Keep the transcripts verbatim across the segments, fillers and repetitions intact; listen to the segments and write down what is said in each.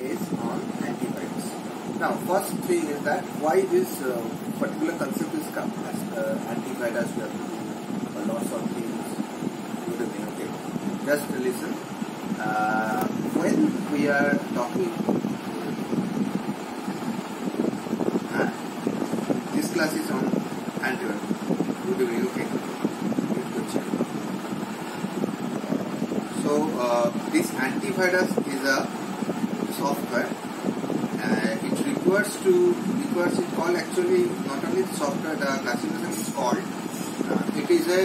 is on antivirus. Now, first thing is that why this uh, particular concept is come as uh, antivirus. We have to do a lot of things. Okay, just listen. Uh, when we are talking, uh, this class is on antivirus. Good evening. Okay. So uh, this antivirus is a software. Uh, it refers to requires it called actually not only the software. The classification is called. Uh, it is a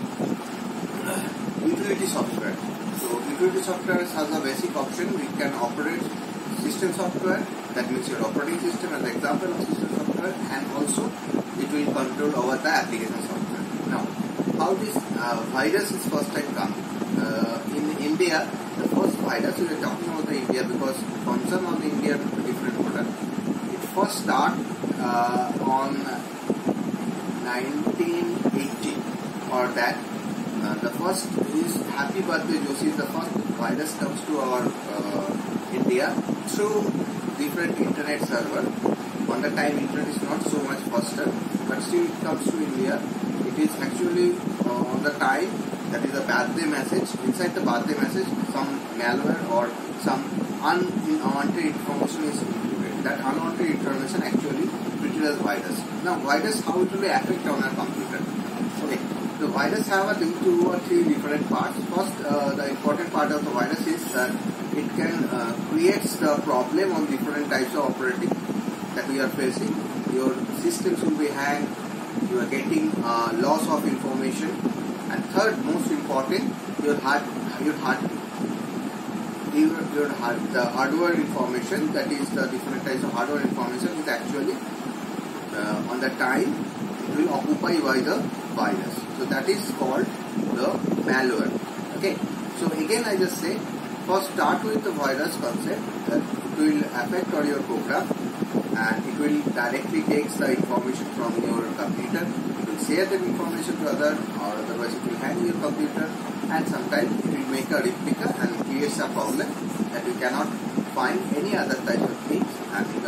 uh, utility software. So utility software has a basic option. We can operate system software. That means your operating system as an example of system software, and also it will control over the application software. Now, how this uh, virus is first time come? Uh, in India, the first virus, we are talking about the India because concern on the India is different model. It first start uh, on nineteen eighty or that. Uh, the first is Happy Birthday Joshi. The first virus comes to our uh, India through different internet server. On the time, internet is not so much faster, but still it comes to India. It is actually uh, on the time. That is a birthday message. Inside the birthday message, some malware or some unwanted information is included. That unwanted information actually treated as virus. Now, virus, how it will affect on our computer? Okay, the virus have a two or three different parts. First, uh, the important part of the virus is that it can uh, creates the problem on different types of operating that we are facing. Your systems will be hanged. You are getting uh, loss of information. And third, most important, your hard, your hard, your, your hard, the hardware information, that is the different types of hardware information is actually uh, on the time it will occupy by the virus. So that is called the malware. Okay. So again, I just say, first start with the virus concept that it will affect on your program, and it will directly takes the information from your computer. Share the information to other, or otherwise it will hang your computer, and sometimes it will make a replica and creates a problem that you cannot find any other type of things. And